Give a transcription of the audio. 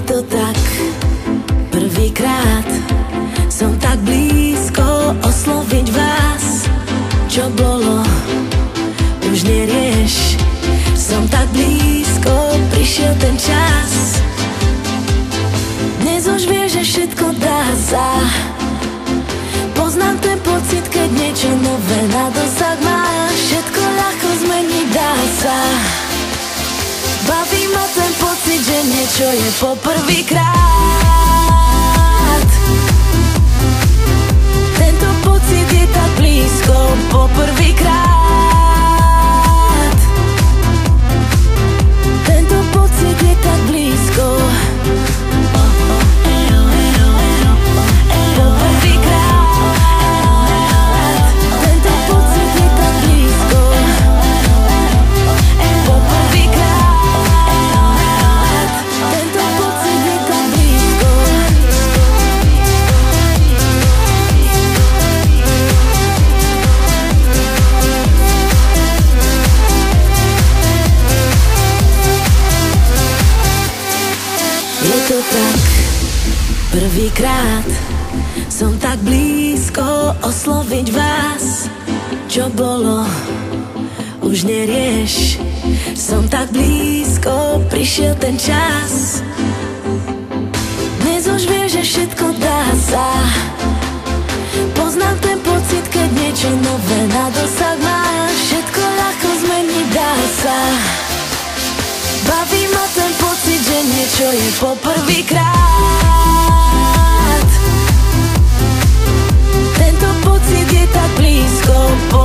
to tak, prvýkrát som tak blízko osloviť vás. Čo bolo, už nerieš, som tak blízko, prišiel ten čas. Dnes už vieš, že všetko dá sa. Poznám ten pocit, keď niečo nové na dosah máš. Všetko ľahko zmeniť dá sa. Baví ma ten pocit, že niečo je poprvýkrát. Tento pocit je tak blízko, poprvýkrát. Tento pocit je tak blízko. Prvýkrát som tak blízko osloviť vás. Čo bolo, už nerieš, som tak blízko, prišiel ten čas. Dnes už vieš, že všetko dá sa. Poznám ten pocit, keď niečo nové na dosah máš. Všetko ľahko zmeniť dá sa. Baví ma ten pocit, že niečo je poprvýkrát. Tento pocit je tak blízko.